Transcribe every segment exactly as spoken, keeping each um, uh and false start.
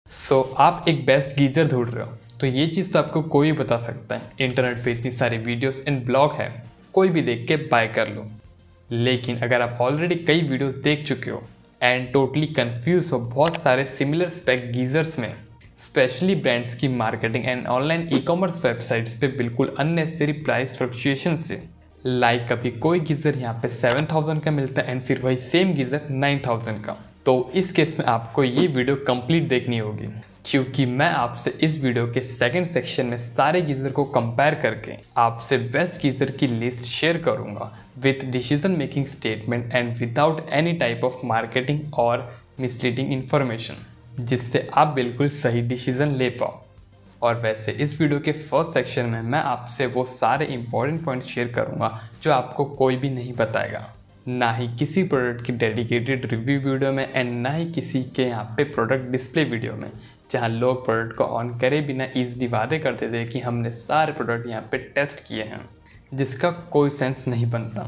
सो so, आप एक best geyser ढूंढ रहे हो तो ये चीज़ तो आपको कोई बता सकता है। इंटरनेट पे इतनी सारी वीडियोस एंड ब्लॉग है, कोई भी देख के बाय कर लो। लेकिन अगर आप ऑलरेडी कई वीडियोस देख चुके हो एंड टोटली कंफ्यूज हो बहुत सारे सिमिलर स्पेक गीज़र्स में, स्पेशली ब्रांड्स की marketing and online e commerce websites पे बिल्कुल अननेसेसरी प्राइस फ्लक्चुएशन से, लाइक कभी कोई गीज़र यहाँ पे सेवन थाउजेंड का मिलता है एंड फिर वही सेम गीज़र नाइन थाउजेंड का, तो इस केस में आपको ये वीडियो कंप्लीट देखनी होगी, क्योंकि मैं आपसे इस वीडियो के सेकंड सेक्शन में सारे गीज़र को कंपेयर करके आपसे बेस्ट गीज़र की लिस्ट शेयर करूंगा with decision making statement and without any type of marketing और मिसलीडिंग इन्फॉर्मेशन, जिससे आप बिल्कुल सही डिसीजन ले पाओ। और वैसे इस वीडियो के फर्स्ट सेक्शन में मैं आपसे वो सारे इंपॉर्टेंट पॉइंट्स शेयर करूंगा जो आपको कोई भी नहीं बताएगा, ना ही किसी प्रोडक्ट की डेडिकेटेड रिव्यू वीडियो में एंड ना ही किसी के यहाँ पे प्रोडक्ट डिस्प्ले वीडियो में, जहाँ लोग प्रोडक्ट को ऑन करे बिना ईजिली वादे करते थे कि हमने सारे प्रोडक्ट यहाँ पे टेस्ट किए हैं, जिसका कोई सेंस नहीं बनता।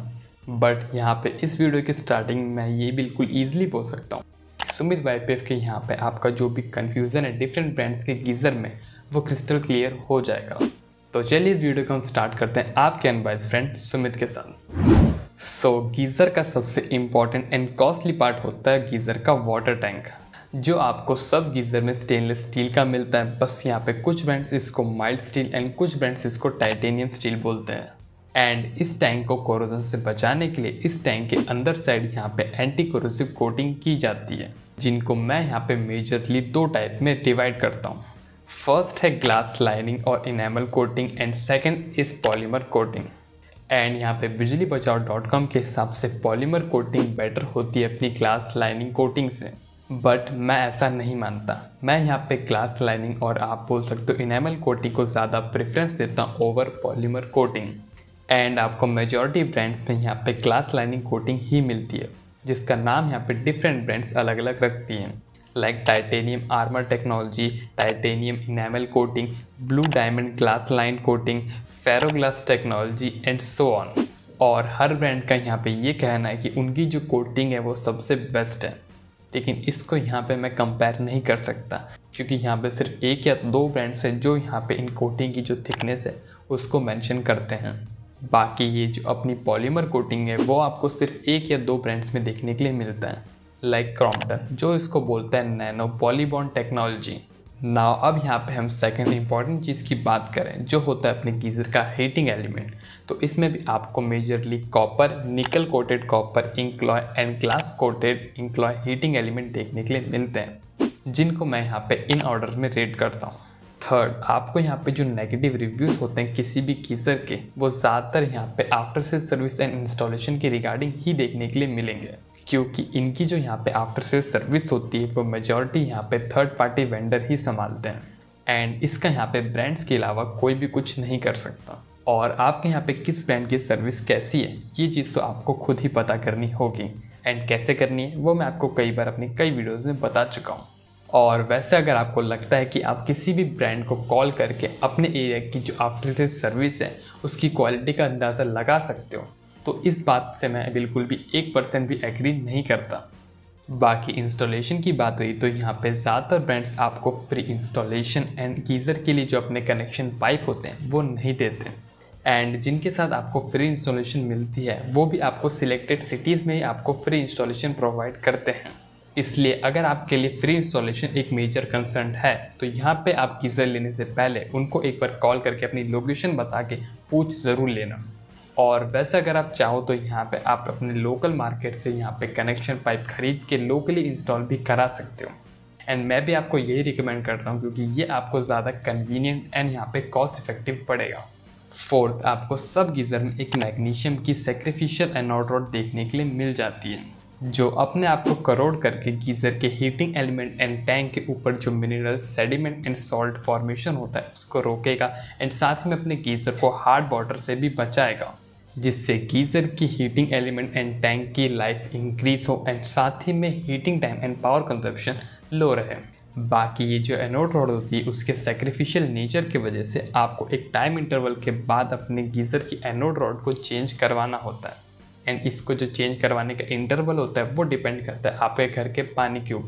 बट यहाँ पे इस वीडियो की स्टार्टिंग में ये बिल्कुल ईजिली बोल सकता हूँ, सुमित वाईपीएफ के यहाँ पे आपका जो भी कन्फ्यूज़न है डिफरेंट ब्रांड्स के गीज़र में वो क्रिस्टल क्लियर हो जाएगा। तो चलिए इस वीडियो को हम स्टार्ट करते हैं आपके अनबाइज्ड फ्रेंड सुमित के साथ। सो so, गीज़र का सबसे इम्पॉर्टेंट एंड कॉस्टली पार्ट होता है गीज़र का वाटर टैंक, जो आपको सब गीज़र में स्टेनलेस स्टील का मिलता है। बस यहाँ पे कुछ ब्रांड्स इसको माइल्ड स्टील एंड कुछ ब्रांड्स इसको टाइटेनियम स्टील बोलते हैं। एंड इस टैंक को कोरोजन से बचाने के लिए इस टैंक के अंदर साइड यहाँ पे एंटी कोरोसिव कोटिंग की जाती है, जिनको मैं यहाँ पे मेजरली दो टाइप में डिवाइड करता हूँ। फर्स्ट है ग्लास लाइनिंग और enamel coating and second is polymer coating. And यहाँ पे बिजली बचाओ डॉट कॉम के हिसाब से पॉलीमर कोटिंग बेटर होती है अपनी ग्लास लाइनिंग कोटिंग से, बट मैं ऐसा नहीं मानता। मैं यहाँ पे ग्लास लाइनिंग और आप बोल सकते हो इनेमल कोटिंग को ज़्यादा प्रेफरेंस देता हूँ ओवर पॉलीमर कोटिंग। एंड आपको मेजॉरिटी ब्रांड्स में यहाँ पे ग्लास लाइनिंग कोटिंग ही मिलती है, जिसका नाम यहाँ पे डिफरेंट ब्रांड्स अलग अलग रखती हैं, like titanium armour technology, titanium enamel coating, blue diamond glass line coating, ferroglass technology and so on. और हर ब्रांड का यहाँ पे ये कहना है कि उनकी जो कोटिंग है वो सबसे बेस्ट है, लेकिन इसको यहाँ पे मैं कंपेयर नहीं कर सकता, क्योंकि यहाँ पे सिर्फ एक या दो ब्रांड्स हैं जो यहाँ पे इन कोटिंग की जो थिकनेस है उसको मेंशन करते हैं। बाकी ये जो अपनी पॉलीमर कोटिंग है वो आपको सिर्फ एक या दो ब्रांड्स में देखने के लिए मिलता है, लाइक क्रॉम्पटन जो इसको बोलता है नैनो पॉलीबॉन्ड टेक्नोलॉजी। नाउ अब यहाँ पे हम सेकंड इंपॉर्टेंट चीज़ की बात करें जो होता है अपने गीज़र का हीटिंग एलिमेंट, तो इसमें भी आपको majorly copper, nickel coated copper, incoloy and glass coated incoloy heating element देखने के लिए मिलते हैं, जिनको मैं यहाँ पे इन ऑर्डर में रेट करता हूँ। थर्ड, आपको यहाँ पे जो नेगेटिव रिव्यूज़ होते हैं किसी भी गीज़र के, वो ज़्यादातर यहाँ पे after sale service and installation के रिगार्डिंग ही देखने के लिए मिलेंगे, क्योंकि इनकी जो यहाँ पे आफ्टर सेल सर्विस होती है वो मेजॉरिटी यहाँ पे थर्ड पार्टी वेंडर ही संभालते हैं। एंड इसका यहाँ पे ब्रांड्स के अलावा कोई भी कुछ नहीं कर सकता। और आपके यहाँ पे किस ब्रांड की सर्विस कैसी है ये चीज़ तो आपको खुद ही पता करनी होगी, एंड कैसे करनी है वो मैं आपको कई बार अपनी कई वीडियोज़ में बता चुका हूँ। और वैसे अगर आपको लगता है कि आप किसी भी ब्रांड को कॉल करके अपने एरिया की जो आफ्टर सेल सर्विस है उसकी क्वालिटी का अंदाज़ा लगा सकते हो, तो इस बात से मैं बिल्कुल भी एक परसेंट भी एग्री नहीं करता। बाकी इंस्टॉलेशन की बात रही तो यहाँ पे ज़्यादातर ब्रांड्स आपको फ्री इंस्टॉलेशन एंड गीज़र के लिए जो अपने कनेक्शन पाइप होते हैं वो नहीं देते, एंड जिनके साथ आपको फ्री इंस्टॉलेशन मिलती है वो भी आपको सिलेक्टेड सिटीज़ में ही आपको फ्री इंस्टॉलेशन प्रोवाइड करते हैं। इसलिए अगर आपके लिए फ्री इंस्टॉलेशन एक मेजर कंसर्न है तो यहाँ पे आप गीज़र लेने से पहले उनको एक बार कॉल करके अपनी लोकेशन बता के पूछ ज़रूर लेना। और वैसे अगर आप चाहो तो यहाँ पे आप अपने लोकल मार्केट से यहाँ पे कनेक्शन पाइप खरीद के लोकली इंस्टॉल भी करा सकते हो, एंड मैं भी आपको यही रिकमेंड करता हूँ क्योंकि ये आपको ज़्यादा कन्वीनियंट एंड यहाँ पे कॉस्ट इफेक्टिव पड़ेगा। फोर्थ, आपको सब गीज़र में एक मैग्नीशियम की सैक्रिफिशियल एनोड रॉड देखने के लिए मिल जाती है, जो अपने आप को करोड़ करके गीज़र के हीटिंग एलिमेंट एंड टैंक के ऊपर जो mineral, sediment and salt formation होता है उसको रोकेगा, एंड साथ ही में अपने गीज़र को हार्ड वाटर से भी बचाएगा, जिससे गीज़र की हीटिंग एलिमेंट एंड टैंक की लाइफ इंक्रीज हो एंड साथ ही में heating time and power consumption low रहे। बाकी ये जो एनोड रॉड होती है उसके सैक्रिफिशियल नेचर की वजह से आपको एक टाइम इंटरवल के बाद अपने गीज़र की एनोड रॉड को चेंज करवाना होता है, एंड इसको जो चेंज करवाने का इंटरवल होता है वो डिपेंड करता है आपके घर के पानी के ऊपर।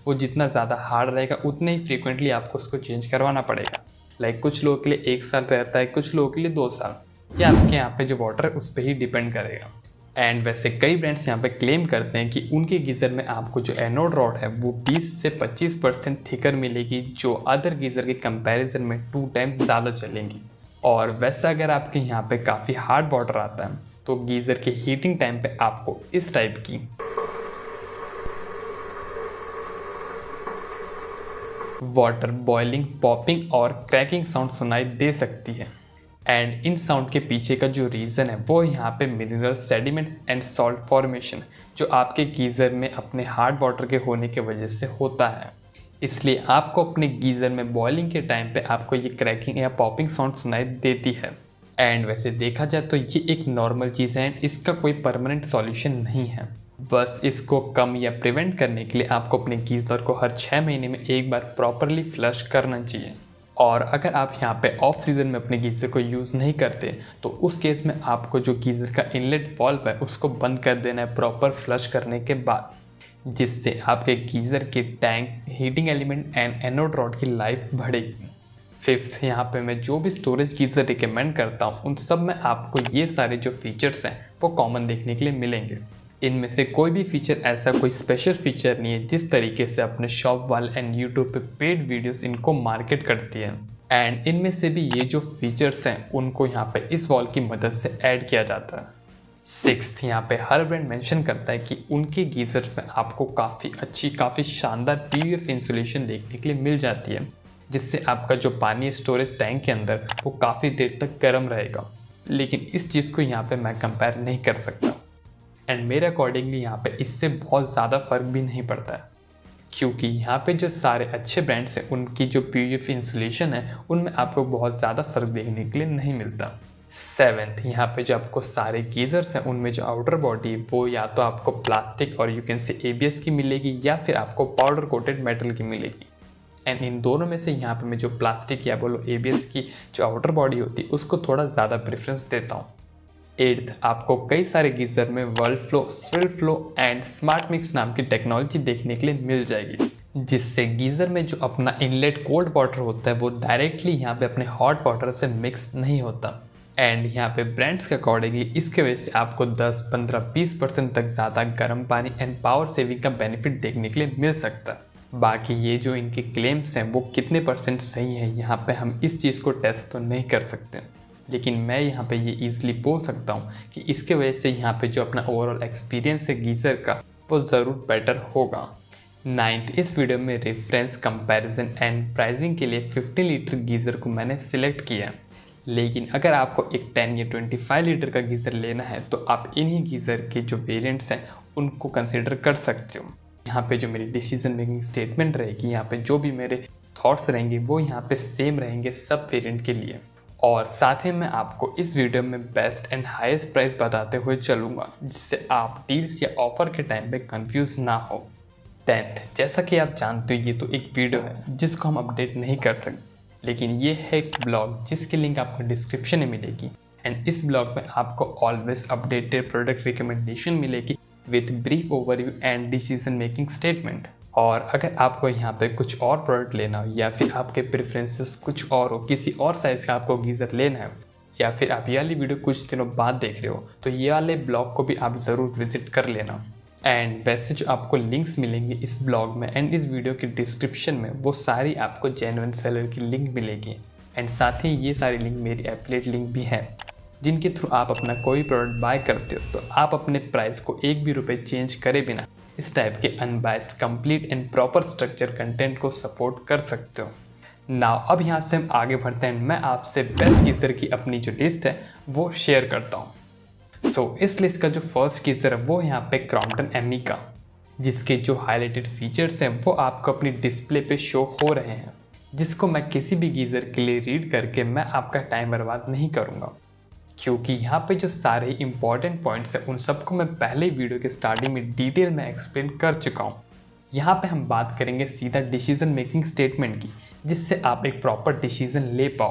वो जितना ज़्यादा हार्ड रहेगा उतने ही फ्रीक्वेंटली आपको उसको चेंज करवाना पड़ेगा। लाइक कुछ लोगों के लिए एक साल रहता है, कुछ लोगों के लिए दो साल। ये आपके यहाँ पे जो वाटर है उस पर ही डिपेंड करेगा। एंड वैसे कई ब्रांड्स यहाँ पे क्लेम करते हैं कि उनके गीज़र में आपको जो एनोड रॉड है वो बीस से पच्चीस परसेंट थिकर मिलेगी, जो अदर गीज़र के कंपैरिजन में टू टाइम्स ज़्यादा चलेंगी। और वैसे अगर आपके यहाँ पे काफ़ी हार्ड वाटर आता है तो गीज़र के हीटिंग टाइम पे आपको इस टाइप की वाटर बॉइलिंग, पॉपिंग और क्रैकिंग साउंड सुनाई दे सकती है। एंड इन साउंड के पीछे का जो रीज़न है वो यहाँ पे mineral sediments and salt formation जो आपके गीज़र में अपने हार्ड वाटर के होने की वजह से होता है। इसलिए आपको अपने गीज़र में बॉइलिंग के टाइम पे आपको ये क्रैकिंग या पॉपिंग साउंड सुनाई देती है। एंड वैसे देखा जाए तो ये एक नॉर्मल चीज़ है एंड इसका कोई परमानेंट सॉल्यूशन नहीं है। बस इसको कम या प्रिवेंट करने के लिए आपको अपने गीज़र को हर छः महीने में एक बार प्रॉपरली फ्लश करना चाहिए। और अगर आप यहाँ पे ऑफ सीज़न में अपने गीज़र को यूज़ नहीं करते तो उस केस में आपको जो गीज़र का इनलेट वाल्व है उसको बंद कर देना है प्रॉपर फ्लश करने के बाद, जिससे आपके गीज़र के tank, heating element and anode rod की लाइफ बढ़ेगी। फिफ्थ, यहाँ पे मैं जो भी स्टोरेज गीज़र रिकमेंड करता हूँ उन सब में आपको ये सारे जो फीचर्स हैं वो कॉमन देखने के लिए मिलेंगे। इनमें से कोई भी फीचर ऐसा कोई स्पेशल फीचर नहीं है जिस तरीके से अपने शॉप वाले एंड यूट्यूब पे पेड वीडियोस इनको मार्केट करती है। एंड इनमें से भी ये जो फीचर्स हैं उनको यहाँ पे इस वॉल की मदद से ऐड किया जाता है। सिक्स्थ, यहाँ पे हर ब्रांड मेंशन करता है कि उनके गीज़र्स में आपको काफ़ी अच्छी, काफ़ी शानदार पीयूएफ इंसुलेशन देखने के लिए मिल जाती है, जिससे आपका जो पानी स्टोरेज टैंक के अंदर वो काफ़ी देर तक गर्म रहेगा। लेकिन इस चीज़ को यहाँ पे मैं कंपेयर नहीं कर सकता एंड मेरे अकॉर्डिंगली यहाँ पे इससे बहुत ज़्यादा फ़र्क भी नहीं पड़ता है, क्योंकि यहाँ पे जो सारे अच्छे ब्रांड्स हैं उनकी जो पीयूएफ इंसुलेशन है उनमें आपको बहुत ज़्यादा फ़र्क देखने के लिए नहीं मिलता। सेवेंथ, यहाँ पे जो आपको सारे गीज़र्स हैं उनमें जो आउटर बॉडी वो या तो आपको प्लास्टिक और यू कैन से एबीएस की मिलेगी या फिर आपको पाउडर कोटेड मेटल की मिलेगी। एंड इन दोनों में से यहाँ पे मैं जो प्लास्टिक या बोलो एबीएस की जो आउटर बॉडी होती है उसको थोड़ा ज़्यादा प्रेफरेंस देता हूँ। एट्थ, आपको कई सारे गीज़र में world flow, swirl flow and smart mix नाम की टेक्नोलॉजी देखने के लिए मिल जाएगी, जिससे गीज़र में जो अपना इनलेट कोल्ड वाटर होता है वो डायरेक्टली यहाँ पे अपने हॉट वाटर से मिक्स नहीं होता। एंड यहाँ पे ब्रांड्स के अकॉर्डिंगली इसके वजह से आपको दस, पंद्रह, बीस परसेंट तक ज़्यादा गर्म पानी एंड पावर सेविंग का बेनिफिट देखने के लिए मिल सकता है। बाकी ये जो इनके क्लेम्स हैं वो कितने परसेंट सही है यहाँ पे हम इस चीज़ को टेस्ट तो नहीं कर सकते, लेकिन मैं यहाँ पे ये ईजिली बोल सकता हूँ कि इसके वजह से यहाँ पे जो अपना ओवरऑल एक्सपीरियंस है गीज़र का वो ज़रूर बेटर होगा। नाइन्थ, इस वीडियो में रेफरेंस, कंपैरिजन एंड प्राइसिंग के लिए फिफ्टी लीटर गीज़र को मैंने सिलेक्ट किया है, लेकिन अगर आपको एक टेन या पच्चीस लीटर का गीज़र लेना है तो आप इन्हीं गीज़र के जो वेरिएंट्स हैं उनको कंसिडर कर सकते हो। यहाँ पे जो मेरी डिसीजन मेकिंग स्टेटमेंट रहेगी, यहाँ पे जो भी मेरे थॉट्स रहेंगे वो यहाँ पे सेम रहेंगे सब वेरिएंट के लिए। और साथ ही मैं आपको इस वीडियो में बेस्ट एंड हाईएस्ट प्राइस बताते हुए चलूँगा, जिससे आप डील्स या ऑफर के टाइम पे कंफ्यूज ना हो। टेंथ, जैसा कि आप जानते हो ये तो एक वीडियो है जिसको हम अपडेट नहीं कर सकते, लेकिन ये है एक ब्लॉग जिसकी लिंक आपको डिस्क्रिप्शन में मिलेगी। एंड इस ब्लॉग में आपको ऑलवेज अपडेटेड प्रोडक्ट रिकमेंडेशन मिलेगी with brief overview and decision making statement. और अगर आपको यहाँ पे कुछ और प्रोडक्ट लेना हो या फिर आपके प्रेफरेंसेस कुछ और हो, किसी और साइज़ का आपको गीज़र लेना है, या फिर आप ये वाली वीडियो कुछ दिनों बाद देख रहे हो तो ये वाले ब्लॉग को भी आप ज़रूर विजिट कर लेना। एंड वैसे जो आपको लिंक्स मिलेंगे इस ब्लॉग में एंड इस वीडियो के डिस्क्रिप्शन में वो सारी आपको जेन्युइन सेलर की लिंक मिलेगी। एंड साथ ही ये सारी लिंक मेरी एफिलिएट लिंक भी है, जिनके थ्रू आप अपना कोई प्रोडक्ट बाय करते हो तो आप अपने प्राइस को एक भी रुपये चेंज करे बिना इस टाइप के unbiased, complete and proper structure content को सपोर्ट कर सकते हो। नाउ अब यहाँ से हम आगे बढ़ते हैं। मैं आपसे बेस्ट गीज़र की अपनी जो लिस्ट है वो शेयर करता हूँ। सो so, इस लिस्ट का जो फर्स्ट गीज़र है वो यहाँ पे क्रॉम्पटन एमी का, जिसके जो हाईलाइटेड फीचर्स हैं वो आपको अपनी डिस्प्ले पे शो हो रहे हैं, जिसको मैं किसी भी गीज़र के लिए रीड करके मैं आपका टाइम बर्बाद नहीं करूँगा, क्योंकि यहाँ पे जो सारे इंपॉर्टेंट पॉइंट्स हैं उन सबको मैं पहले ही वीडियो के स्टार्टिंग में डिटेल में एक्सप्लेन कर चुका हूँ। यहाँ पे हम बात करेंगे सीधा डिसीजन मेकिंग स्टेटमेंट की, जिससे आप एक प्रॉपर डिसीजन ले पाओ।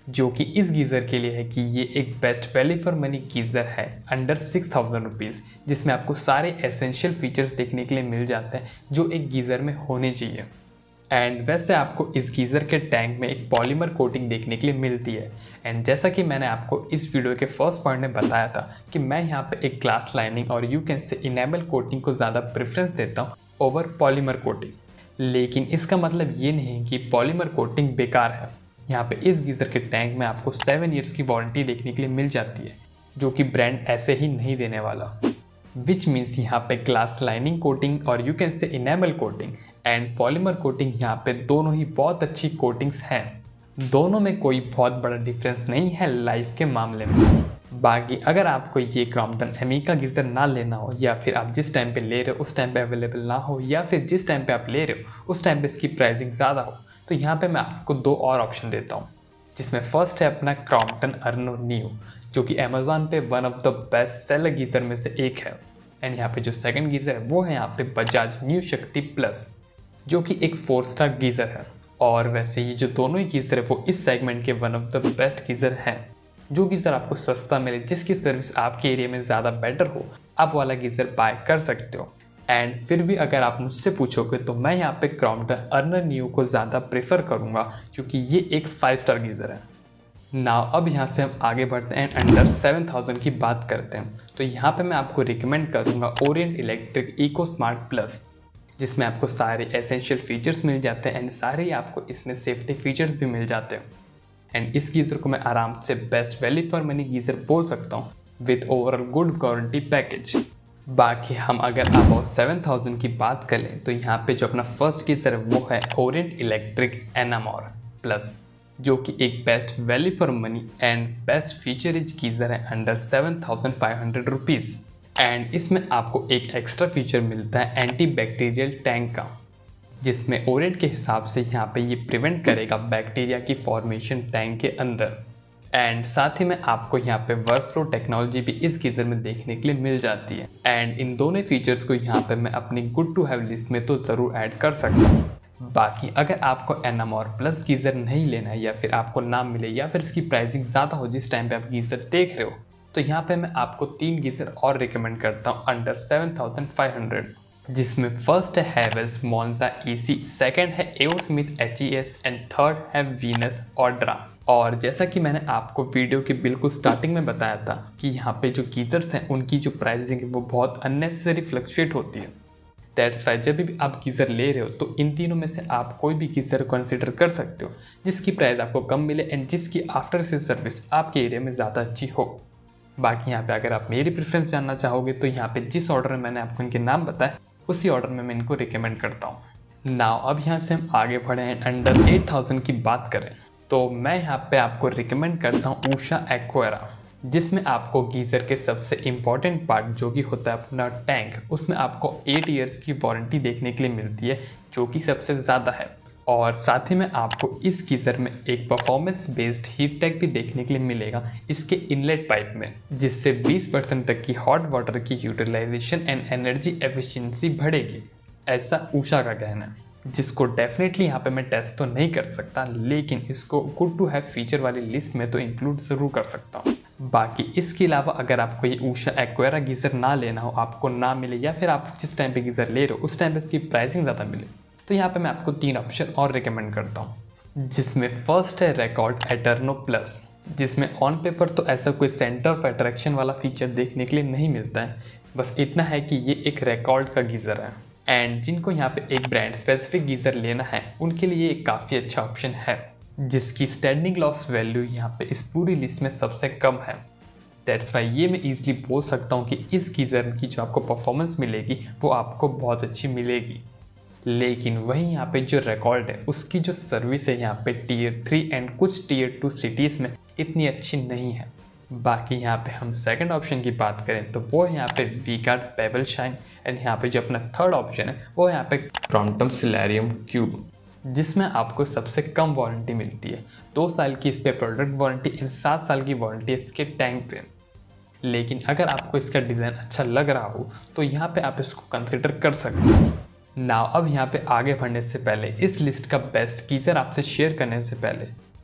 जो कि इस गीज़र के लिए है कि ये एक best value for money geyser है अंडर सिक्स थाउजेंड रुपीज़, जिसमें आपको सारे एसेंशियल फीचर्स देखने के लिए मिल जाते हैं जो एक गीज़र में होने चाहिए। एंड वैसे आपको इस गीज़र के टैंक में एक पॉलीमर कोटिंग देखने के लिए मिलती है। एंड जैसा कि मैंने आपको इस वीडियो के फर्स्ट पॉइंट में बताया था कि मैं यहाँ पे एक ग्लास लाइनिंग और you can say enamel coating को ज़्यादा प्रेफरेंस देता हूँ ओवर पॉलीमर कोटिंग, लेकिन इसका मतलब ये नहीं कि पॉलीमर कोटिंग बेकार है। यहाँ पे इस गीज़र के टैंक में आपको सेवन ईयर्स की वारंटी देखने के लिए मिल जाती है, जो कि ब्रांड ऐसे ही नहीं देने वाला। विच मीन्स यहाँ पे ग्लास लाइनिंग कोटिंग और you can say enamel coating and polymer coating यहाँ पे दोनों ही बहुत अच्छी कोटिंग्स हैं। दोनों में कोई बहुत बड़ा डिफरेंस नहीं है लाइफ के मामले में। बाकी अगर आपको ये क्रॉम्पटन एमिका गीज़र ना लेना हो, या फिर आप जिस टाइम पे ले रहे हो उस टाइम पे अवेलेबल ना हो, या फिर जिस टाइम पे आप ले रहे हो उस टाइम पे इसकी प्राइसिंग ज़्यादा हो, तो यहाँ पे मैं आपको दो और ऑप्शन देता हूँ, जिसमें फर्स्ट है अपना क्रॉम्पटन अर्नो न्यू, जो कि अमेज़ॉन पे one of the best seller geyser में से एक है। एंड यहाँ पे जो सेकंड गीज़र है वो है यहाँ पे बजाज न्यू शक्ति प्लस, जो कि एक फोर स्टार गीज़र है। और वैसे ये जो दोनों ही गीज़र है वो इस सेगमेंट के one of the best geyser हैं। जो गीज़र आपको सस्ता मिले, जिसकी सर्विस आपके एरिया में ज़्यादा बेटर हो, आप वाला गीज़र बाय कर सकते हो। एंड फिर भी अगर आप मुझसे पूछोगे तो मैं यहाँ पे क्रॉम्पटन अर्नो न्यू को ज़्यादा प्रेफर करूँगा, क्योंकि ये एक फाइव स्टार गीज़र है। नाउ अब यहाँ से हम आगे बढ़ते हैं एंड अंडर सेवन थाउजेंड की बात करते हैं। तो यहाँ पे मैं आपको रिकमेंड करूँगा Orient Electric Eco Smart Plus, जिसमें आपको सारे एसेंशियल फीचर्स मिल जाते हैं एंड सारे ही आपको इसमें सेफ्टी फीचर्स भी मिल जाते हैं। एंड इस गीज़र को मैं आराम से best value for money geyser बोल सकता हूँ with overall good guarantee package. बाकी हम अगर अबाउट सेवन थाउजेंड की बात करें तो यहाँ पे जो अपना फर्स्ट गीज़र है वो है ओरिएंट इलेक्ट्रिक एनामोर प्लस, जो कि एक best value for money and best feature rich geyser है under seven thousand five hundred rupees. एंड इसमें आपको एक एक्स्ट्रा फीचर मिलता है एंटी बैक्टीरियल टैंक का, जिसमें ओरिएंट के हिसाब से यहाँ पे ये प्रिवेंट करेगा बैक्टीरिया की फॉर्मेशन टैंक के अंदर। एंड साथ ही में आपको यहाँ पे वर्क फ्लो टेक्नोलॉजी भी इस गीज़र में देखने के लिए मिल जाती है। एंड इन दोनों फीचर्स को यहाँ पे मैं अपनी गुड टू हैव लिस्ट में तो ज़रूर ऐड कर सकता हूँ। बाकी अगर आपको एनामोर प्लस गीज़र नहीं लेना है, या फिर आपको ना मिले, या फिर इसकी प्राइसिंग ज़्यादा हो जिस टाइम पे आप गीज़र देख रहे हो, तो यहाँ पे मैं आपको तीन गीज़र और रिकमेंड करता हूँ under seven thousand five hundred, जिसमें फर्स्ट है हैवेल्स मोन्जा ईसी, सेकंड है A O Smith H E S and third है वीनस ऑड्रा। और जैसा कि मैंने आपको वीडियो के बिल्कुल स्टार्टिंग में बताया था कि यहाँ पे जो गीज़र्स हैं उनकी जो प्राइसिंग है वो बहुत अननेसेसरी फ्लक्चुएट होती है। दैट्स वाई जब भी आप गीज़र ले रहे हो तो इन तीनों में से आप कोई भी गीज़र कंसिडर कर सकते हो जिसकी प्राइस आपको कम मिले एंड जिसकी आफ्टर सेल सर्विस आपके एरिया में ज़्यादा अच्छी हो। बाकी यहाँ पे अगर आप मेरी प्रेफरेंस जानना चाहोगे तो यहाँ पे जिस ऑर्डर में मैंने आपको इनके नाम बताया उसी ऑर्डर में मैं इनको रिकमेंड करता हूँ। नाउ अब यहाँ से हम आगे बढ़े हैं अंडर एट थाउजेंड की बात करें तो मैं यहाँ पे आपको रिकमेंड करता हूँ ऊषा एक्वारा, जिसमें आपको गीज़र के सबसे इम्पॉर्टेंट पार्ट जो कि होता है अपना टैंक, उसमें आपको एट ईयर्स की वारंटी देखने के लिए मिलती है, जो कि सबसे ज़्यादा है। और साथ ही में आपको इस गीज़र में एक परफॉर्मेंस बेस्ड हीट टैग भी देखने के लिए मिलेगा इसके इनलेट पाइप में, जिससे बीस परसेंट तक की हॉट वाटर की यूटिलाइजेशन एंड एनर्जी एफिशिएंसी बढ़ेगी, ऐसा ऊषा का कहना है। जिसको डेफिनेटली यहाँ पे मैं टेस्ट तो नहीं कर सकता, लेकिन इसको गुड टू हैव फीचर वाली लिस्ट में तो इंक्लूड ज़रूर कर सकता हूँ। बाकी इसके अलावा अगर आपको ये ऊषा एक्वारा गीज़र ना लेना हो, आपको ना मिले, या फिर आप जिस टाइम पे गीज़र ले रहे हो उस टाइम पे इसकी प्राइसिंग ज़्यादा मिले, तो यहाँ पे मैं आपको तीन ऑप्शन और रिकमेंड करता हूँ, जिसमें फर्स्ट है रिकॉर्ड एटर्नो प्लस, जिसमें ऑन पेपर तो ऐसा कोई सेंटर ऑफ अट्रैक्शन वाला फीचर देखने के लिए नहीं मिलता है, बस इतना है कि ये एक रिकॉर्ड का गीज़र है। एंड जिनको यहाँ पे एक ब्रांड स्पेसिफिक गीज़र लेना है उनके लिए एक काफ़ी अच्छा ऑप्शन है, जिसकी स्टैंडिंग लॉस वैल्यू यहाँ पे इस पूरी लिस्ट में सबसे कम है। दैट्स वाई ये मैं ईजिली बोल सकता हूँ कि इस गीज़र की जो आपको परफॉर्मेंस मिलेगी वो आपको बहुत अच्छी मिलेगी। लेकिन वहीं यहाँ पे जो रिकॉर्ड है उसकी जो सर्विस है यहाँ पे टीयर थ्री एंड कुछ टीयर टू सिटीज़ में इतनी अच्छी नहीं है। बाकी यहाँ पे हम सेकंड ऑप्शन की बात करें तो वो है यहाँ पे वी-गार्ड पेबल शाइन, एंड यहाँ पे जो अपना थर्ड ऑप्शन है वो यहाँ पे क्रॉम्पटन सोलारियम क्यूब, जिसमें आपको सबसे कम वारंटी मिलती है। दो साल की इस पे प्रोडक्ट वारंटी एंड सात साल की वारंटी इसके टैंक पे। लेकिन अगर आपको इसका डिज़ाइन अच्छा लग रहा हो तो यहाँ पे आप इसको कंसिडर कर सकते हो। नाउ अब यहाँ पे आगे बढ़ने से पहले इस लिस्ट का बेस्ट गीज़र आपसे शेयर करने से पहले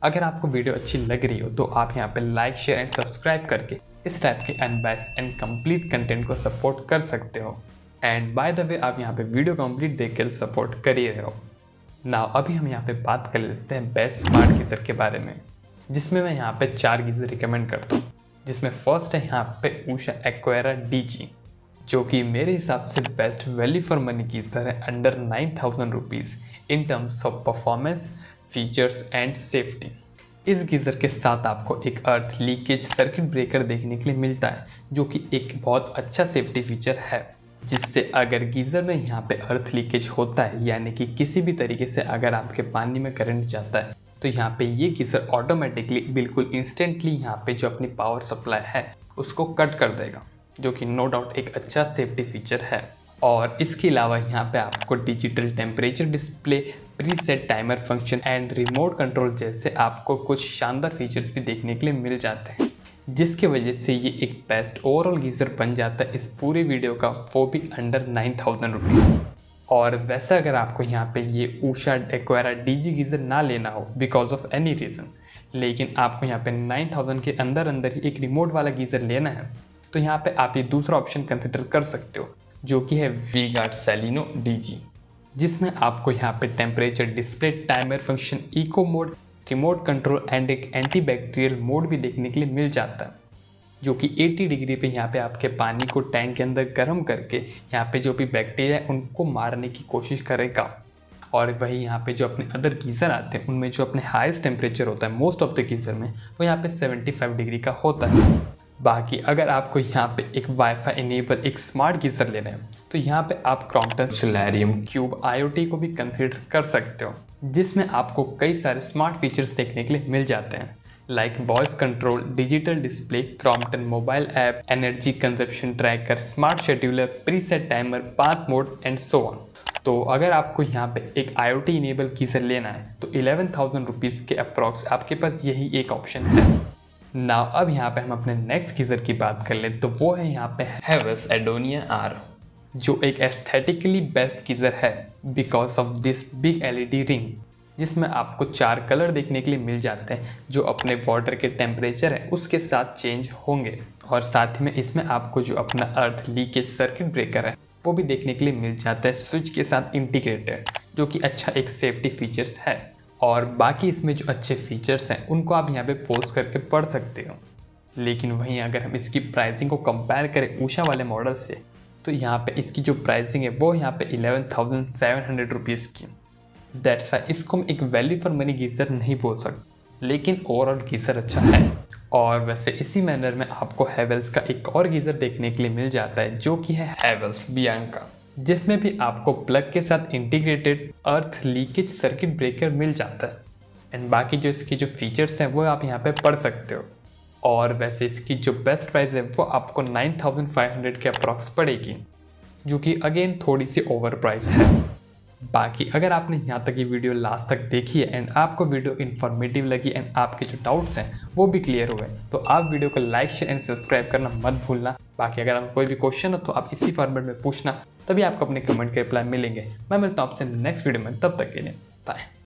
अगर आपको वीडियो अच्छी लग रही हो तो आप यहाँ पे लाइक शेयर एंड सब्सक्राइब करके इस टाइप के अनबैस्ड एंड कंप्लीट कंटेंट को सपोर्ट कर सकते हो। एंड बाय द वे आप यहाँ पे वीडियो कंप्लीट देख के सपोर्ट कर ही रहे हो। नाउ अभी हम यहाँ पे बात कर लेते हैं बेस्ट स्मार्ट गीज़र के बारे में, जिसमें मैं यहाँ पे चार गीज़र रिकमेंड करता हूँ। जिसमें फर्स्ट है यहाँ पे ऊषा एक्वायरा डी जी, जो कि मेरे हिसाब से best value for money geyser है under nine thousand rupees in terms of performance, features and safety. इस गीज़र के साथ आपको एक अर्थ लीकेज सर्किट ब्रेकर देखने के लिए मिलता है, जो कि एक बहुत अच्छा सेफ्टी फीचर है, जिससे अगर गीज़र में यहाँ पे अर्थ लीकेज होता है, यानी कि किसी भी तरीके से अगर आपके पानी में करंट जाता है, तो यहाँ पे ये गीज़र ऑटोमेटिकली बिल्कुल इंस्टेंटली यहाँ पे जो अपनी पावर सप्लाई है उसको कट कर देगा, जो कि नो डाउट एक अच्छा सेफ्टी फीचर है। और इसके अलावा यहाँ पे आपको digital temperature display, preset timer function and remote control जैसे आपको कुछ शानदार फीचर्स भी देखने के लिए मिल जाते हैं, जिसकी वजह से ये एक बेस्ट ओवरऑल गीज़र बन जाता है इस पूरी वीडियो का, वो भी अंडर नाइन थाउजेंड रुपीज़। और वैसे अगर आपको यहाँ पे ये Usha Aquaira D G geyser ना लेना हो बिकॉज ऑफ एनी रीज़न, लेकिन आपको यहाँ पे नाइन थाउजेंड के अंदर अंदर ही एक रिमोट वाला गीज़र लेना है, तो यहाँ पे आप ये दूसरा ऑप्शन कंसिडर कर सकते हो, जो कि है V Guard Celino D G, जिसमें आपको यहाँ पे temperature display, timer function, eco mode, remote control and एक एंटी बैक्टीरियल मोड भी देखने के लिए मिल जाता है, जो कि अस्सी डिग्री पे यहाँ पे आपके पानी को टैंक के अंदर गर्म करके यहाँ पे जो भी बैक्टीरिया है उनको मारने की कोशिश करेगा। और वही यहाँ पे जो अपने अदर गीज़र आते हैं उनमें जो अपने हाईएस्ट टेम्परेचर होता है मोस्ट ऑफ द गीज़र में, वो यहाँ पे पचहत्तर डिग्री का होता है। बाकी अगर आपको यहाँ पे एक वाईफाई इनेबल एक स्मार्ट गीज़र लेना है, तो यहाँ पे आप Crompton Solarium Qube I O T को भी कंसिडर कर सकते हो, जिसमें आपको कई सारे स्मार्ट फीचर्स देखने के लिए मिल जाते हैं, like voice control, digital display, Crompton mobile app, energy consumption tracker, smart scheduler, preset timer, bath mode and so on. तो अगर आपको यहाँ पे एक I O T enable geyser लेना है तो इलेवन थाउजेंड रुपीज़ के अप्रॉक्स आपके पास यही एक ऑप्शन है। नाउ अब यहाँ पे हम अपने नेक्स्ट गीज़र की बात कर लें तो वो है यहाँ पे हेवेल्स एडोनिया आर, जो एक एस्थेटिकली बेस्ट गीज़र है because of this big L E D ring, जिसमें आपको चार कलर देखने के लिए मिल जाते हैं जो अपने वाटर के टेम्परेचर है उसके साथ चेंज होंगे। और साथ ही में इसमें आपको जो अपना अर्थ लीकेज सर्किट ब्रेकर है वो भी देखने के लिए मिल जाता है स्विच के साथ इंटीग्रेटेड, जो कि अच्छा एक सेफ्टी फीचर्स है। और बाकी इसमें जो अच्छे फीचर्स हैं उनको आप यहाँ पे पॉज करके पढ़ सकते हो। लेकिन वहीं अगर हम इसकी प्राइसिंग को कंपेयर करें ऊषा वाले मॉडल से, तो यहाँ पे इसकी जो प्राइसिंग है वो यहाँ पे eleven thousand seven hundred rupees की। दैट्स वाई इसको हम एक वैल्यू फॉर मनी गीज़र नहीं बोल सकते, लेकिन ओवरऑल गीज़र अच्छा है। और वैसे इसी मैनर में आपको हेवेल्स का एक और गीज़र देखने के लिए मिल जाता है, जो कि है हेवेल्स बियांका, जिसमें भी आपको प्लग के साथ integrated earth leakage circuit breaker मिल जाता है। एंड बाकी जो इसकी जो फीचर्स हैं वो आप यहाँ पे पढ़ सकते हो। और वैसे इसकी जो बेस्ट प्राइस है वो आपको नाइन थाउजेंड फाइव हंड्रेड के अप्रॉक्स पड़ेगी, जो कि अगेन थोड़ी सी ओवर प्राइस है। बाकी अगर आपने यहाँ तक ये वीडियो लास्ट तक देखी है एंड आपको वीडियो इन्फॉर्मेटिव लगी एंड आपके जो डाउट्स हैं वो भी क्लियर हुए, तो आप वीडियो को लाइक शेयर एंड सब्सक्राइब करना मत भूलना। बाकी अगर आपको कोई भी क्वेश्चन हो तो आप इसी फॉर्मेट में पूछना, तभी आपको अपने कमेंट के रिप्लाई मिलेंगे। मैं मिलता हूँ आपसे नेक्स्ट वीडियो में, तब तक के लिए बाय।